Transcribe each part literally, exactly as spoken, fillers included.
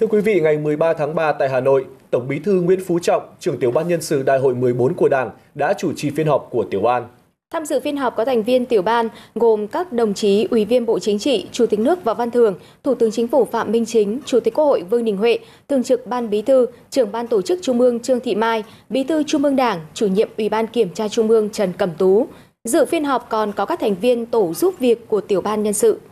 Thưa quý vị, ngày mười ba tháng ba tại Hà Nội, Tổng Bí thư Nguyễn Phú Trọng, trưởng tiểu ban nhân sự Đại hội mười bốn của Đảng đã chủ trì phiên họp của tiểu ban. Tham dự phiên họp có thành viên tiểu ban gồm các đồng chí Ủy viên Bộ Chính trị, Chủ tịch nước Võ Văn Thưởng, Thủ tướng Chính phủ Phạm Minh Chính, Chủ tịch Quốc hội Vương Đình Huệ, Thường trực Ban Bí thư, Trưởng Ban Tổ chức Trung ương Trương Thị Mai, Bí thư Trung ương Đảng, Chủ nhiệm Ủy ban Kiểm tra Trung ương Trần Cẩm Tú. Dự phiên họp còn có các thành viên tổ giúp việc của tiểu ban nhân sự.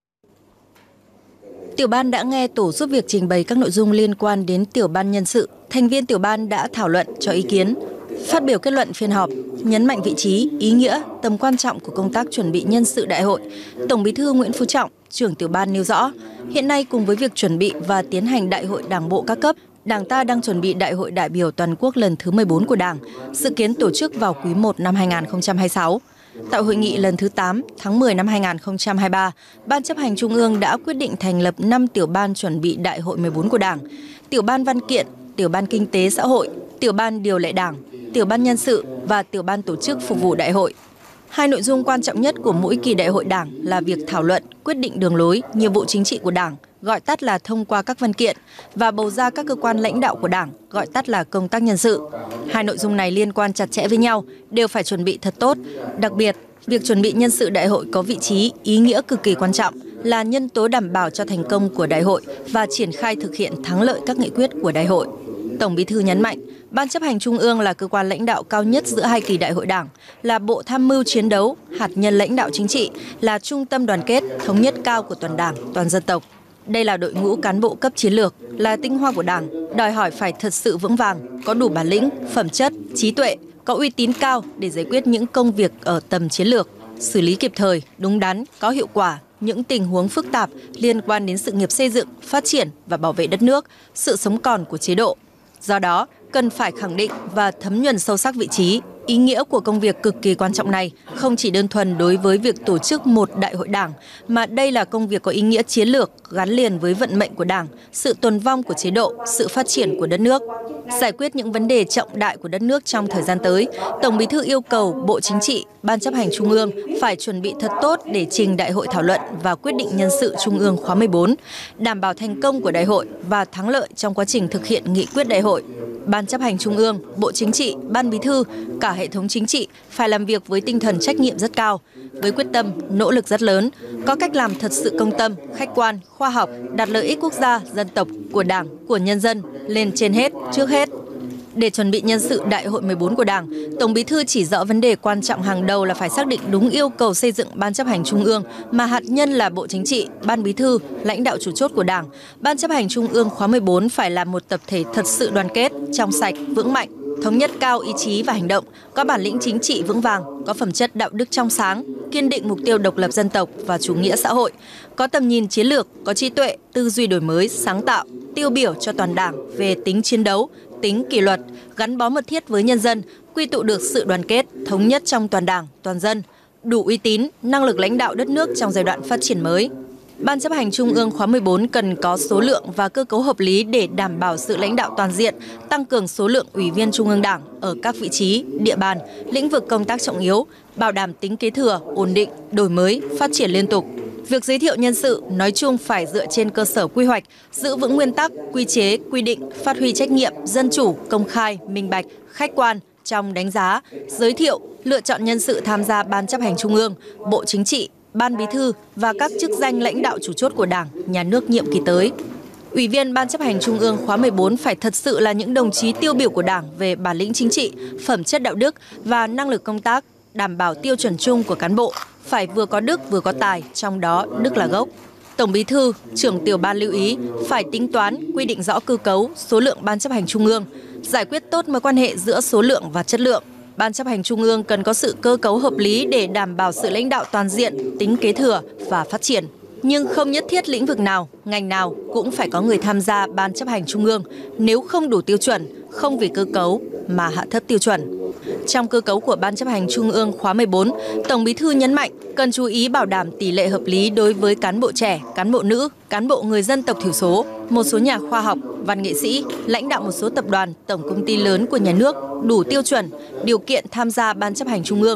Tiểu ban đã nghe tổ giúp việc trình bày các nội dung liên quan đến tiểu ban nhân sự. Thành viên tiểu ban đã thảo luận, cho ý kiến. Phát biểu kết luận phiên họp, nhấn mạnh vị trí, ý nghĩa, tầm quan trọng của công tác chuẩn bị nhân sự đại hội, Tổng Bí thư Nguyễn Phú Trọng, trưởng tiểu ban nêu rõ, hiện nay cùng với việc chuẩn bị và tiến hành đại hội Đảng bộ các cấp, Đảng ta đang chuẩn bị đại hội đại biểu toàn quốc lần thứ mười bốn của Đảng, dự kiến tổ chức vào quý một năm hai nghìn không trăm hai mươi sáu. Tại hội nghị lần thứ tám tháng mười năm hai nghìn không trăm hai mươi ba, Ban chấp hành Trung ương đã quyết định thành lập năm tiểu ban chuẩn bị đại hội mười bốn của Đảng, tiểu ban văn kiện, tiểu ban kinh tế xã hội, tiểu ban điều lệ Đảng, tiểu ban nhân sự và tiểu ban tổ chức phục vụ đại hội. Hai nội dung quan trọng nhất của mỗi kỳ đại hội Đảng là việc thảo luận, quyết định đường lối, nhiệm vụ chính trị của Đảng, gọi tắt là thông qua các văn kiện, và bầu ra các cơ quan lãnh đạo của Đảng, gọi tắt là công tác nhân sự. Hai nội dung này liên quan chặt chẽ với nhau, đều phải chuẩn bị thật tốt. Đặc biệt, việc chuẩn bị nhân sự đại hội có vị trí, ý nghĩa cực kỳ quan trọng, là nhân tố đảm bảo cho thành công của đại hội và triển khai thực hiện thắng lợi các nghị quyết của đại hội. Tổng Bí thư nhấn mạnh, Ban chấp hành Trung ương là cơ quan lãnh đạo cao nhất giữa hai kỳ đại hội Đảng, là bộ tham mưu chiến đấu, hạt nhân lãnh đạo chính trị, là trung tâm đoàn kết, thống nhất cao của toàn Đảng, toàn dân tộc. Đây là đội ngũ cán bộ cấp chiến lược, là tinh hoa của Đảng, đòi hỏi phải thật sự vững vàng, có đủ bản lĩnh, phẩm chất, trí tuệ, có uy tín cao để giải quyết những công việc ở tầm chiến lược, xử lý kịp thời, đúng đắn, có hiệu quả những tình huống phức tạp liên quan đến sự nghiệp xây dựng, phát triển và bảo vệ đất nước, sự sống còn của chế độ. Do đó, cần phải khẳng định và thấm nhuần sâu sắc vị trí, ý nghĩa của công việc cực kỳ quan trọng này, không chỉ đơn thuần đối với việc tổ chức một đại hội Đảng, mà đây là công việc có ý nghĩa chiến lược, gắn liền với vận mệnh của Đảng, sự tồn vong của chế độ, sự phát triển của đất nước. Giải quyết những vấn đề trọng đại của đất nước trong thời gian tới, Tổng Bí thư yêu cầu Bộ Chính trị, Ban chấp hành Trung ương phải chuẩn bị thật tốt để trình đại hội thảo luận và quyết định nhân sự Trung ương khóa mười bốn, đảm bảo thành công của đại hội và thắng lợi trong quá trình thực hiện nghị quyết đại hội. Ban chấp hành Trung ương, Bộ Chính trị, Ban Bí thư, cả hệ thống chính trị phải làm việc với tinh thần trách nhiệm rất cao, với quyết tâm, nỗ lực rất lớn, có cách làm thật sự công tâm, khách quan, khoa học, đặt lợi ích quốc gia, dân tộc, của Đảng, của nhân dân lên trên hết, trước hết. Để chuẩn bị nhân sự đại hội mười bốn của Đảng, Tổng Bí thư chỉ rõ vấn đề quan trọng hàng đầu là phải xác định đúng yêu cầu xây dựng Ban chấp hành Trung ương, mà hạt nhân là Bộ Chính trị, Ban Bí thư, lãnh đạo chủ chốt của Đảng. Ban chấp hành Trung ương khóa mười bốn phải là một tập thể thật sự đoàn kết, trong sạch, vững mạnh, thống nhất cao ý chí và hành động, có bản lĩnh chính trị vững vàng, có phẩm chất đạo đức trong sáng, kiên định mục tiêu độc lập dân tộc và chủ nghĩa xã hội, có tầm nhìn chiến lược, có trí tuệ, tư duy đổi mới, sáng tạo, tiêu biểu cho toàn Đảng về tính chiến đấu, tính kỷ luật, gắn bó mật thiết với nhân dân, quy tụ được sự đoàn kết, thống nhất trong toàn Đảng, toàn dân, đủ uy tín, năng lực lãnh đạo đất nước trong giai đoạn phát triển mới. Ban chấp hành Trung ương khóa mười bốn cần có số lượng và cơ cấu hợp lý để đảm bảo sự lãnh đạo toàn diện, tăng cường số lượng ủy viên Trung ương Đảng ở các vị trí, địa bàn, lĩnh vực công tác trọng yếu, bảo đảm tính kế thừa, ổn định, đổi mới, phát triển liên tục. Việc giới thiệu nhân sự nói chung phải dựa trên cơ sở quy hoạch, giữ vững nguyên tắc, quy chế, quy định, phát huy trách nhiệm, dân chủ, công khai, minh bạch, khách quan trong đánh giá, giới thiệu, lựa chọn nhân sự tham gia Ban chấp hành Trung ương, Bộ Chính trị, Ban Bí thư và các chức danh lãnh đạo chủ chốt của Đảng, Nhà nước nhiệm kỳ tới. Ủy viên Ban chấp hành Trung ương khóa mười bốn phải thật sự là những đồng chí tiêu biểu của Đảng về bản lĩnh chính trị, phẩm chất đạo đức và năng lực công tác, đảm bảo tiêu chuẩn chung của cán bộ, phải vừa có đức vừa có tài, trong đó đức là gốc. Tổng Bí thư, trưởng tiểu ban lưu ý phải tính toán, quy định rõ cơ cấu, số lượng Ban chấp hành Trung ương, giải quyết tốt mối quan hệ giữa số lượng và chất lượng. Ban chấp hành Trung ương cần có sự cơ cấu hợp lý để đảm bảo sự lãnh đạo toàn diện, tính kế thừa và phát triển. Nhưng không nhất thiết lĩnh vực nào, ngành nào cũng phải có người tham gia Ban chấp hành Trung ương nếu không đủ tiêu chuẩn, không vì cơ cấu mà hạ thấp tiêu chuẩn. Trong cơ cấu của Ban chấp hành Trung ương khóa mười bốn, Tổng Bí thư nhấn mạnh cần chú ý bảo đảm tỷ lệ hợp lý đối với cán bộ trẻ, cán bộ nữ, cán bộ người dân tộc thiểu số, một số nhà khoa học, văn nghệ sĩ, lãnh đạo một số tập đoàn, tổng công ty lớn của nhà nước đủ tiêu chuẩn, điều kiện tham gia Ban chấp hành Trung ương.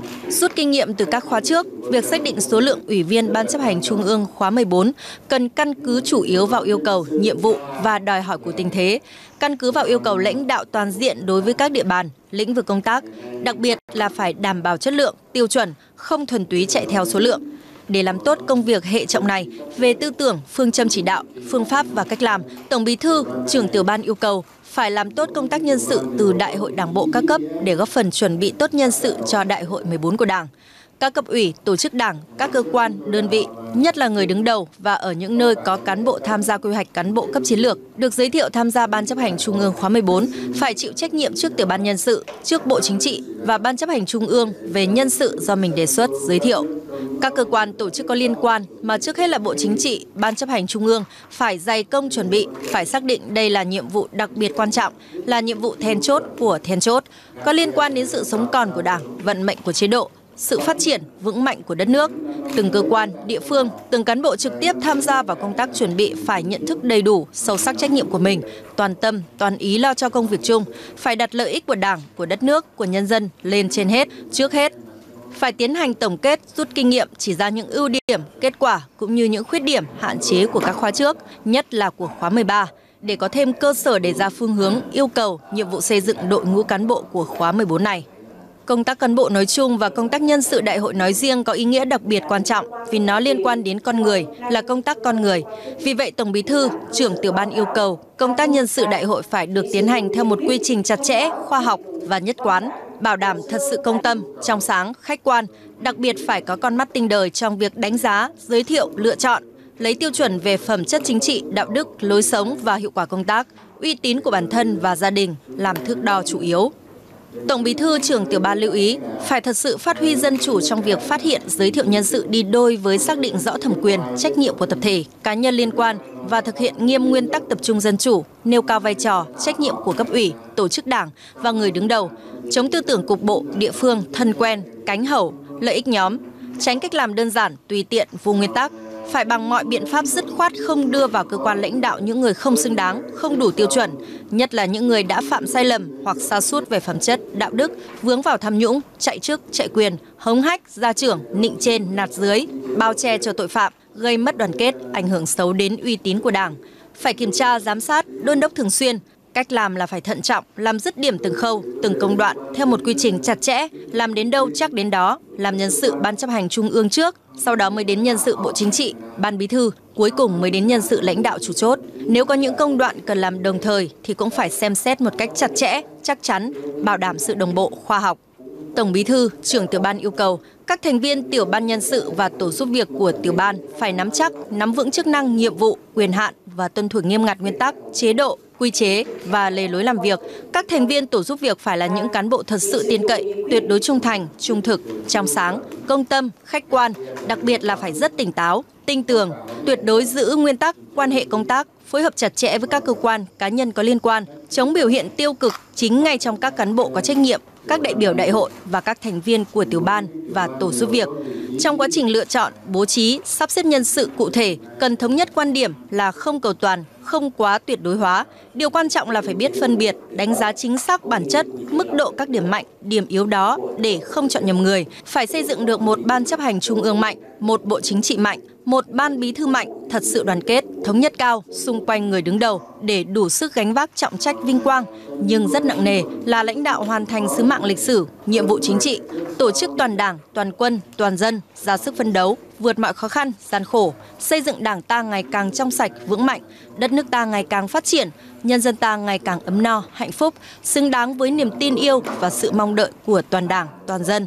Rút kinh nghiệm từ các khóa trước, việc xác định số lượng ủy viên Ban chấp hành Trung ương khóa mười bốn cần căn cứ chủ yếu vào yêu cầu, nhiệm vụ và đòi hỏi của tình thế, căn cứ vào yêu cầu lãnh đạo toàn diện đối với các địa bàn, lĩnh vực công tác, đặc biệt là phải đảm bảo chất lượng, tiêu chuẩn, không thuần túy chạy theo số lượng. Để làm tốt công việc hệ trọng này, về tư tưởng, phương châm chỉ đạo, phương pháp và cách làm, Tổng Bí thư, Trưởng Tiểu ban yêu cầu phải làm tốt công tác nhân sự từ Đại hội Đảng bộ các cấp để góp phần chuẩn bị tốt nhân sự cho Đại hội mười bốn của Đảng. Các cấp ủy, tổ chức Đảng, các cơ quan, đơn vị, nhất là người đứng đầu và ở những nơi có cán bộ tham gia quy hoạch cán bộ cấp chiến lược, được giới thiệu tham gia Ban chấp hành Trung ương khóa mười bốn phải chịu trách nhiệm trước Tiểu ban Nhân sự, trước Bộ Chính trị và Ban chấp hành Trung ương về nhân sự do mình đề xuất, giới thiệu. Các cơ quan tổ chức có liên quan mà trước hết là Bộ Chính trị, Ban chấp hành Trung ương phải dày công chuẩn bị, phải xác định đây là nhiệm vụ đặc biệt quan trọng, là nhiệm vụ then chốt của then chốt, có liên quan đến sự sống còn của Đảng, vận mệnh của chế độ, sự phát triển vững mạnh của đất nước. Từng cơ quan, địa phương, từng cán bộ trực tiếp tham gia vào công tác chuẩn bị phải nhận thức đầy đủ, sâu sắc trách nhiệm của mình, toàn tâm, toàn ý lo cho công việc chung, phải đặt lợi ích của Đảng, của đất nước, của nhân dân lên trên hết, trước hết. Phải tiến hành tổng kết, rút kinh nghiệm, chỉ ra những ưu điểm, kết quả cũng như những khuyết điểm, hạn chế của các khóa trước, nhất là của khóa mười ba, để có thêm cơ sở đề ra phương hướng, yêu cầu, nhiệm vụ xây dựng đội ngũ cán bộ của khóa mười bốn này. Công tác cán bộ nói chung và công tác nhân sự đại hội nói riêng có ý nghĩa đặc biệt quan trọng vì nó liên quan đến con người, là công tác con người. Vì vậy, Tổng Bí thư, Trưởng Tiểu ban yêu cầu công tác nhân sự đại hội phải được tiến hành theo một quy trình chặt chẽ, khoa học và nhất quán, bảo đảm thật sự công tâm, trong sáng, khách quan, đặc biệt phải có con mắt tinh đời trong việc đánh giá, giới thiệu, lựa chọn, lấy tiêu chuẩn về phẩm chất chính trị, đạo đức, lối sống và hiệu quả công tác, uy tín của bản thân và gia đình làm thước đo chủ yếu. Tổng Bí thư, Trưởng Tiểu ban lưu ý phải thật sự phát huy dân chủ trong việc phát hiện, giới thiệu nhân sự đi đôi với xác định rõ thẩm quyền, trách nhiệm của tập thể, cá nhân liên quan và thực hiện nghiêm nguyên tắc tập trung dân chủ, nêu cao vai trò, trách nhiệm của cấp ủy, tổ chức Đảng và người đứng đầu, chống tư tưởng cục bộ, địa phương, thân quen, cánh hẩu, lợi ích nhóm, tránh cách làm đơn giản, tùy tiện, vô nguyên tắc. Phải bằng mọi biện pháp dứt khoát không đưa vào cơ quan lãnh đạo những người không xứng đáng, không đủ tiêu chuẩn, nhất là những người đã phạm sai lầm hoặc sa sút về phẩm chất, đạo đức, vướng vào tham nhũng, chạy chức, chạy quyền, hống hách, gia trưởng, nịnh trên, nạt dưới, bao che cho tội phạm, gây mất đoàn kết, ảnh hưởng xấu đến uy tín của Đảng. Phải kiểm tra, giám sát, đôn đốc thường xuyên. Cách làm là phải thận trọng, làm dứt điểm từng khâu, từng công đoạn theo một quy trình chặt chẽ, làm đến đâu chắc đến đó, làm nhân sự Ban chấp hành Trung ương trước, sau đó mới đến nhân sự Bộ Chính trị, Ban Bí thư, cuối cùng mới đến nhân sự lãnh đạo chủ chốt. Nếu có những công đoạn cần làm đồng thời thì cũng phải xem xét một cách chặt chẽ, chắc chắn, bảo đảm sự đồng bộ, khoa học. Tổng Bí thư, Trưởng Tiểu ban yêu cầu các thành viên Tiểu ban nhân sự và tổ giúp việc của Tiểu ban phải nắm chắc, nắm vững chức năng, nhiệm vụ, quyền hạn và tuân thủ nghiêm ngặt nguyên tắc, chế độ, quy chế và lề lối làm việc. Các thành viên tổ giúp việc phải là những cán bộ thật sự tin cậy, tuyệt đối trung thành, trung thực, trong sáng, công tâm, khách quan, đặc biệt là phải rất tỉnh táo, tinh tường, tuyệt đối giữ nguyên tắc, quan hệ công tác, phối hợp chặt chẽ với các cơ quan, cá nhân có liên quan, chống biểu hiện tiêu cực chính ngay trong các cán bộ có trách nhiệm, các đại biểu đại hội và các thành viên của tiểu ban và tổ giúp việc. Trong quá trình lựa chọn, bố trí, sắp xếp nhân sự cụ thể, cần thống nhất quan điểm là không cầu toàn, không quá tuyệt đối hóa. Điều quan trọng là phải biết phân biệt, đánh giá chính xác bản chất, mức độ các điểm mạnh, điểm yếu đó để không chọn nhầm người. Phải xây dựng được một ban chấp hành trung ương mạnh, một bộ chính trị mạnh, một ban bí thư mạnh, thật sự đoàn kết, thống nhất cao xung quanh người đứng đầu để đủ sức gánh vác trọng trách vinh quang, nhưng rất nặng nề là lãnh đạo hoàn thành sứ mạng lịch sử, nhiệm vụ chính trị, tổ chức toàn đảng, toàn quân, toàn dân, ra sức phấn đấu, vượt mọi khó khăn, gian khổ, xây dựng Đảng ta ngày càng trong sạch, vững mạnh, đất nước ta ngày càng phát triển, nhân dân ta ngày càng ấm no, hạnh phúc, xứng đáng với niềm tin yêu và sự mong đợi của toàn Đảng, toàn dân.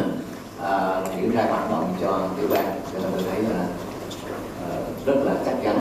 À, triển khai hoạt động cho tiểu ban, cho nên tôi thấy là uh, rất là chắc chắn.